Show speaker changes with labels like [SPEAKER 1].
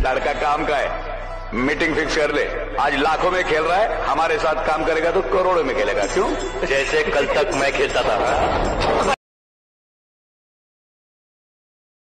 [SPEAKER 1] लड़का काम का है, मीटिंग फिक्स कर ले। आज लाखों में खेल रहा है, हमारे साथ काम करेगा तो करोड़ों में खेलेगा। क्यों?
[SPEAKER 2] जैसे कल तक मैं खेलता था।